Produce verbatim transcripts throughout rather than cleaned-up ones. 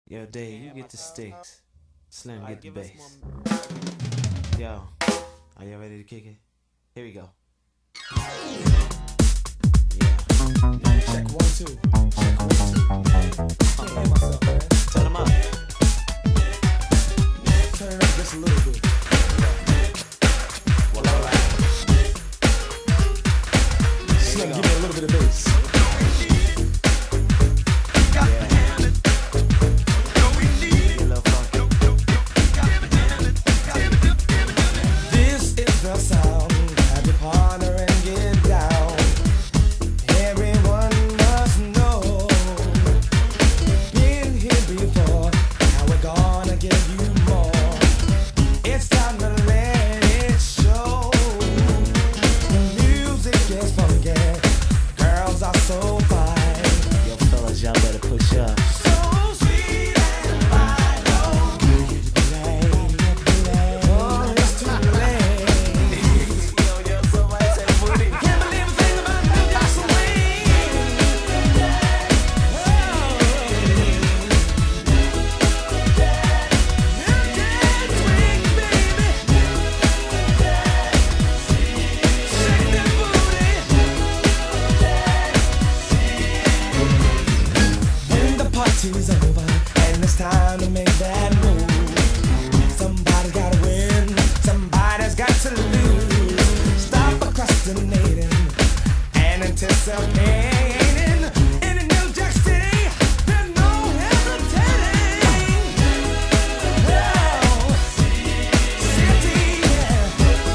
Yo, Dave, you get the sticks. Slim, get the bass. Yo, are you ready to kick it? Here we go. Yeah. Check one, two. Check one, two. Can't hear myself, man. Turn them up. Turn it up just a little bit. Well, alright. Slim, give me a little bit of bass. Party's over and it's time to make that move. Somebody's gotta win, somebody's got to lose. Stop procrastinating and anticipating. In a New Jack City, there's no hesitating. Oh, city, yeah.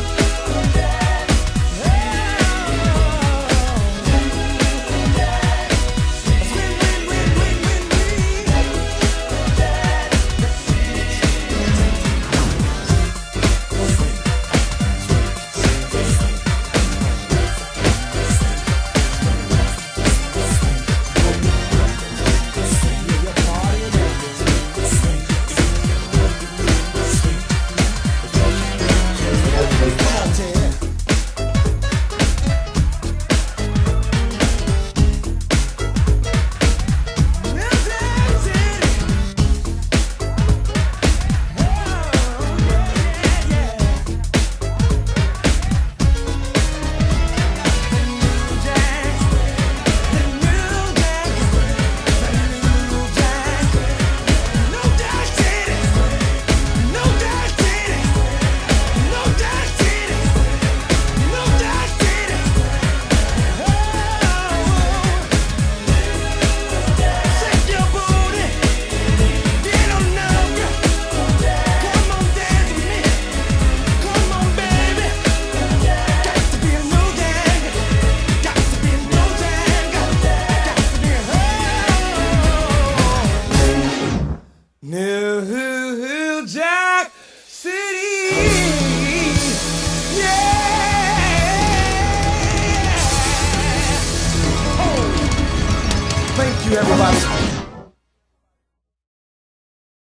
New Jack City, yeah. Oh. Thank you, everybody.